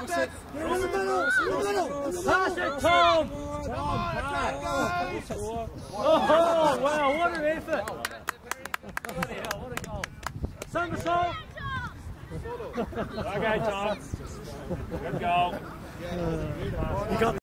Pass it. In the middle. Pass it, Tom. Oh, wow, what an effort. Bloody hell, what a goal. Somersault. Okay, Tom. Good goal. You got